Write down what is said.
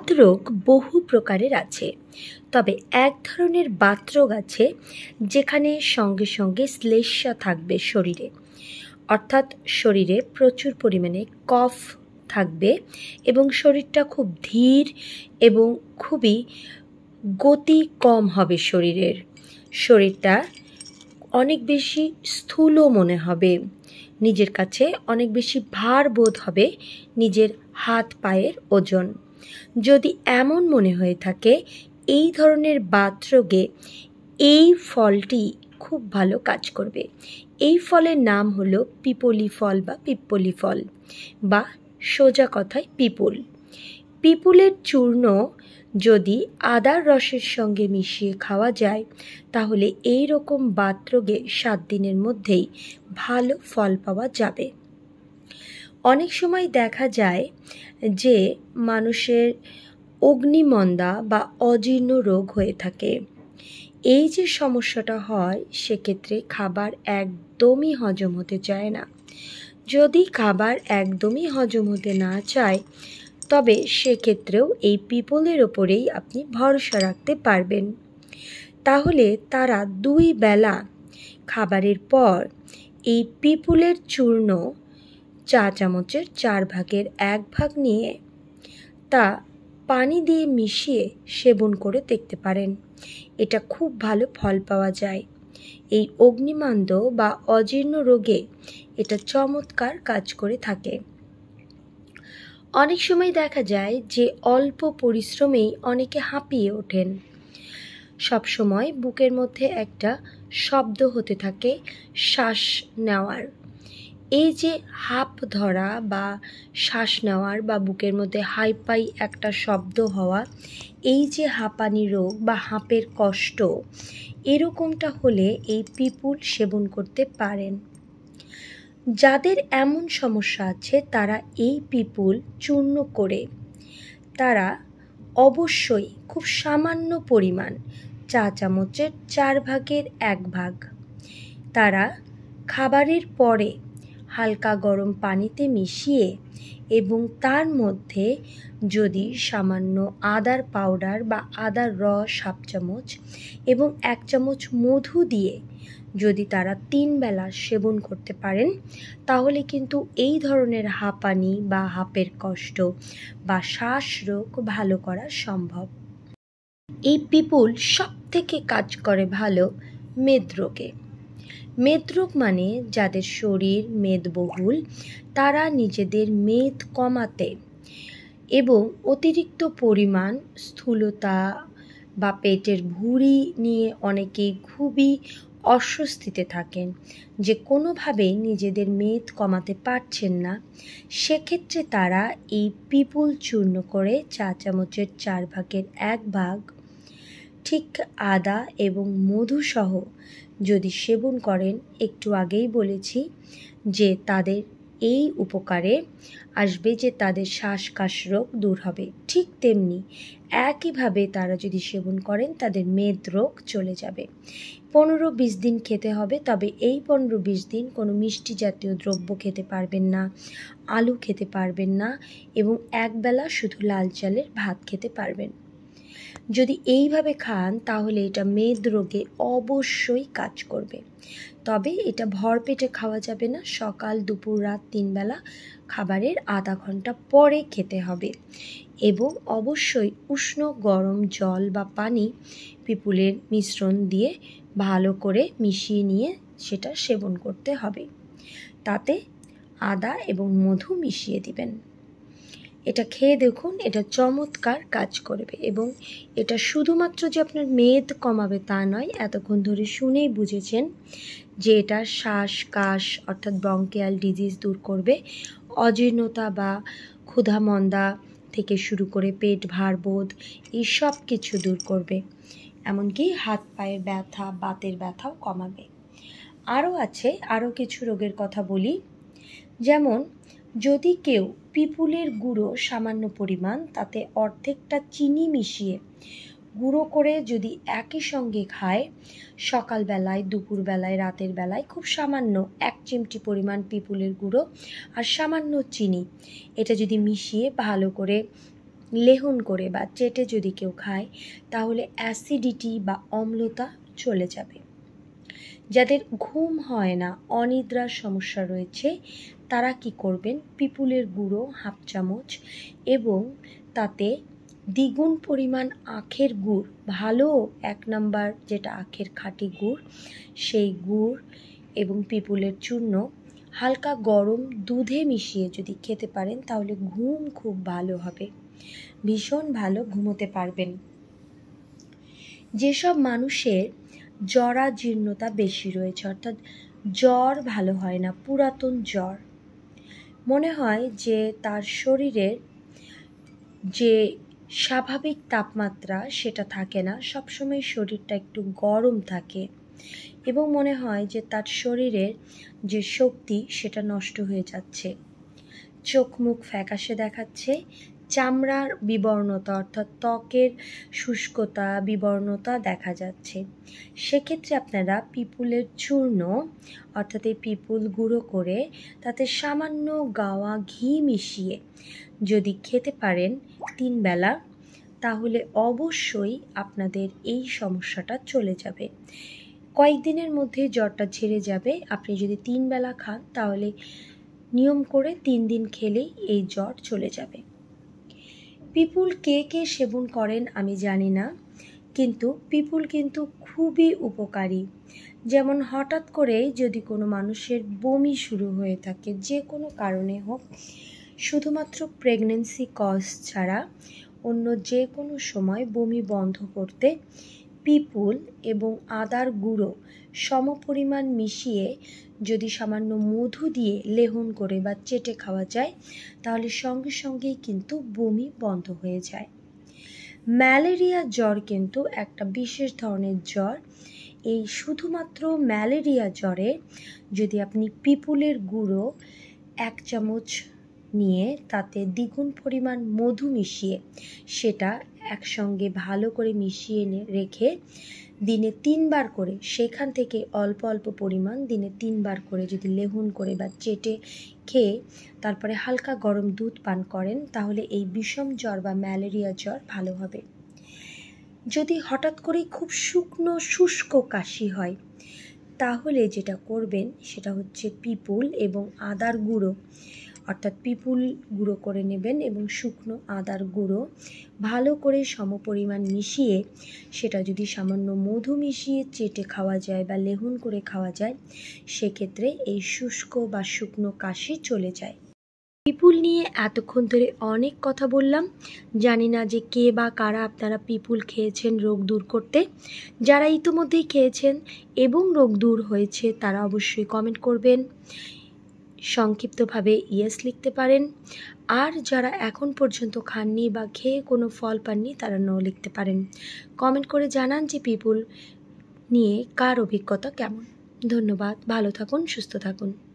বাতরোগ বহু প্রকারের আছে, তবে এক ধরনের বাতরোগ আছে যেখানে সঙ্গে সঙ্গে শ্লেষ্মা থাকবে শরীরে, অর্থাৎ শরীরে প্রচুর পরিমাণে কফ থাকবে এবং শরীরটা খুব ধীর এবং খুবই গতি কম হবে। শরীরটা অনেক বেশি স্থূল মনে হবে, নিজের কাছে অনেক বেশি ভার বোধ হবে নিজের হাত পায়ের ওজন। যদি এমন মনে হয়ে থাকে, এই ধরনের বাতরোগে এই ফলটি খুব ভালো কাজ করবে। এই ফলের নাম হলো পিপলি ফল বা পিপ্পলি ফল, বা সোজা কথায় পিপুল। পিপুলের চূর্ণ যদি আদার রসের সঙ্গে মিশিয়ে খাওয়া যায়, তাহলে এই রকম বাতরোগে 7 দিনের মধ্যেই ভালো ফল পাওয়া যাবে। অনেক সময় দেখা যায় যে মানুষের অগ্নিমন্দা বা অজীর্ণ রোগ হয়ে থাকে। এই যে সমস্যাটা হয়, সেক্ষেত্রে খাবার একদমই হজম হতে চায় না। যদি খাবার একদমই হজম হতে না চায়, তবে সেক্ষেত্রেও এই পিপলের ওপরেই আপনি ভরসা রাখতে পারবেন। তাহলে তারা 2 বেলা খাবারের পর এই পিপুলের চূর্ণ চা চামচের 4 ভাগের 1 ভাগ নিয়ে তা পানি দিয়ে মিশিয়ে সেবন করে দেখতে পারেন। এটা খুব ভালো ফল পাওয়া যায়। এই অগ্নিমান্দ বা অজীর্ণ রোগে এটা চমৎকার কাজ করে থাকে। অনেক সময় দেখা যায় যে অল্প পরিশ্রমেই অনেকে হাঁপিয়ে ওঠেন। সবসময় বুকের মধ্যে একটা শব্দ হতে থাকে শ্বাস নেওয়ার। এই যে হাঁপ ধরা বা শ্বাস নেওয়ার বা বুকের মধ্যে হাইপাই একটা শব্দ হওয়া, এই যে হাঁপানি রোগ বা হাঁপের কষ্ট, এরকমটা হলে এই পিপুল সেবন করতে পারেন। যাদের এমন সমস্যা আছে, তারা এই পিপুল চূর্ণ করে তারা অবশ্যই খুব সামান্য পরিমাণ, চা চামচের 4 ভাগের 1 ভাগ, তারা খাবারের পরে হালকা গরম পানিতে মিশিয়ে এবং তার মধ্যে যদি সামান্য আদার পাউডার বা আদার রস 1/2 চামচ এবং 1 চামচ মধু দিয়ে যদি তারা 3 বেলা সেবন করতে পারেন, তাহলে কিন্তু এই ধরনের হাঁপানি বা হাঁপের কষ্ট বা শ্বাসরোগ ভালো করা সম্ভব। এই পিপুল সবথেকে কাজ করে ভালো মেদরোগে। মেদরোগ মানে যাদের শরীর মেদবহুল, তারা নিজেদের মেদ কমাতে এবং অতিরিক্ত পরিমাণ স্থূলতা বা পেটের ভুঁড়ি নিয়ে অনেকেই খুবই অস্বস্তিতে থাকেন, যে কোনোভাবেই নিজেদের মেদ কমাতে পারছেন না। সেক্ষেত্রে তারা এই পিপুল চূর্ণ করে চা চামচের 4 ভাগের 1 ভাগ ঠিক আদা এবং মধু সহ যদি সেবন করেন, একটু আগেই বলেছি যে তাদের এই উপকারে আসবে যে তাদের শ্বাসকাশ রোগ দূর হবে। ঠিক তেমনি একইভাবে তারা যদি সেবন করেন, তাদের মেদ রোগ চলে যাবে। 15-20 দিন খেতে হবে, তবে এই 15-20 দিন কোনো মিষ্টি জাতীয় দ্রব্য খেতে পারবেন না, আলু খেতে পারবেন না এবং একবেলা শুধু লাল চালের ভাত খেতে পারবেন। যদি এইভাবে খান, তাহলে এটা মেদ রোগে অবশ্যই কাজ করবে। তবে এটা ভরপেটে খাওয়া যাবে না, সকাল দুপুর রাত 3 বেলা খাবারের আধা ঘন্টা পরে খেতে হবে এবং অবশ্যই উষ্ণ গরম জল বা পানি পিপুলের মিশ্রণ দিয়ে ভালো করে মিশিয়ে নিয়ে সেটা সেবন করতে হবে। তাতে আদা এবং মধু মিশিয়ে দিবেন। এটা খেয়ে দেখুন, এটা চমৎকার কাজ করবে এবং এটা শুধুমাত্র যে আপনার মেদ কমাবে তা নয়। এতক্ষণ ধরে শুনেই বুঝেছেন যে এটা শ্বাসকাশ অর্থাৎ ব্রঙ্কিয়াল ডিজিজ দূর করবে, অজীর্ণতা বা ক্ষুধামন্দা থেকে শুরু করে পেট ভার বোধ, এই সব কিছু দূর করবে। এমনকি হাত পায়ের ব্যথা, বাতের ব্যথাও কমাবে। আরও কিছু রোগের কথা বলি। যেমন যদি কেউ পিপুলের গুঁড়ো সামান্য পরিমাণ, তাতে অর্ধেকটা চিনি মিশিয়ে গুঁড়ো করে যদি একই সঙ্গে খায়, সকালবেলায়, দুপুরবেলায়, রাতের বেলায় খুব সামান্য 1 চিমটি পরিমাণ পিপুলের গুঁড়ো আর সামান্য চিনি, এটা যদি মিশিয়ে ভালো করে লেহন করে বা চেটে যদি কেউ খায় তাহলে অ্যাসিডিটি বা অম্লতা চলে যাবে। যাদের ঘুম হয় না, অনিদ্রার সমস্যা রয়েছে, তারা কি করবেন, পিপুলের গুঁড়ো 1/2 চামচ এবং তাতে দ্বিগুণ পরিমাণ আখের গুড়, ভালো 1 নাম্বার যেটা আখের খাঁটি গুড়, সেই গুড় এবং পিপুলের চূর্ণ হালকা গরম দুধে মিশিয়ে যদি খেতে পারেন তাহলে ঘুম খুব ভালো হবে, ভীষণ ভালো ঘুমোতে পারবেন। যেসব মানুষের জরাজীর্ণতা বেশি রয়েছে, অর্থাৎ জ্বর ভালো হয় না, পুরাতন জ্বর, মনে হয় যে তার শরীরের যে স্বাভাবিক তাপমাত্রা সেটা থাকে না, সবসময় শরীরটা একটু গরম থাকে এবং মনে হয় যে তার শরীরের যে শক্তি সেটা নষ্ট হয়ে যাচ্ছে, চোখ মুখ ফ্যাকাশে দেখাচ্ছে, চামড়ার বিবর্ণতা অর্থাৎ ত্বকের শুষ্কতা বিবর্ণতা দেখা যাচ্ছে, সেক্ষেত্রে আপনারা পিপুলের চূর্ণ অর্থাৎ এই পিপুল গুঁড়ো করে তাতে সামান্য গাওয়া ঘি মিশিয়ে যদি খেতে পারেন 3 বেলা, তাহলে অবশ্যই আপনাদের এই সমস্যাটা চলে যাবে। কয়েকদিনের মধ্যে জ্বরটা ছেড়ে যাবে। আপনি যদি 3 বেলা খান তাহলে নিয়ম করে 3 দিন খেলেই এই জ্বর চলে যাবে। পিপুল কে কে সেবন করেন আমি জানি না, কিন্তু পিপুল কিন্তু খুবই উপকারী। যেমন হঠাৎ করে যদি কোনো মানুষের বমি শুরু হয়ে থাকে, যে কোনো কারণে হোক, শুধুমাত্র প্রেগন্যান্সি কজ ছাড়া অন্য যে কোনো সময় বমি বন্ধ করতে পিপুল এবং আদার গুঁড়ো সমপরিমাণ মিশিয়ে যদি সামান্য মধু দিয়ে লেহন করে বা চেটে খাওয়া যায় তাহলে সঙ্গে সঙ্গেই কিন্তু বমি বন্ধ হয়ে যায়। ম্যালেরিয়া জ্বর কিন্তু একটা বিশেষ ধরনের জ্বর। এই শুধুমাত্র ম্যালেরিয়া জ্বরে যদি আপনি পিপুলের গুঁড়ো 1 চামচ নিয়ে তাতে দ্বিগুণ পরিমাণ মধু মিশিয়ে সেটা একসঙ্গে ভালো করে মিশিয়ে রেখে দিনে 3 বার করে, সেখান থেকে অল্প অল্প পরিমাণ দিনে 3 বার করে যদি লেহন করে বা চেটে খেয়ে তারপরে হালকা গরম দুধ পান করেন তাহলে এই বিষম জ্বর বা ম্যালেরিয়া জ্বর ভালো হবে। যদি হঠাৎ করেই খুব শুকনো শুষ্ক কাশি হয় তাহলে যেটা করবেন সেটা হচ্ছে পিপুল এবং আদার গুঁড়ো, অর্থাৎ পিপুল গুঁড়ো করে নেবেন এবং শুকনো আদার গুঁড়ো ভালো করে সমপরিমাণ মিশিয়ে সেটা যদি সামান্য মধু মিশিয়ে চেটে খাওয়া যায় বা লেহন করে খাওয়া যায়, সেক্ষেত্রে এই শুষ্ক বা শুকনো কাশি চলে যায়। পিপুল নিয়ে এতক্ষণ ধরে অনেক কথা বললাম, জানি না যে কে বা কারা আপনারা পিপুল খেয়েছেন রোগ দূর করতে। যারা ইতিমধ্যেই খেয়েছেন এবং রোগ দূর হয়েছে তারা অবশ্যই কমেন্ট করবেন, সংক্ষিপ্তভাবে ইয়েস লিখতে পারেন। আর যারা এখন পর্যন্ত খাননি বা খেয়ে কোনো ফল পাননি তারা নো লিখতে পারেন। কমেন্ট করে জানান যে পিপুল নিয়ে কার অভিজ্ঞতা কেমন। ধন্যবাদ, ভালো থাকুন, সুস্থ থাকুন।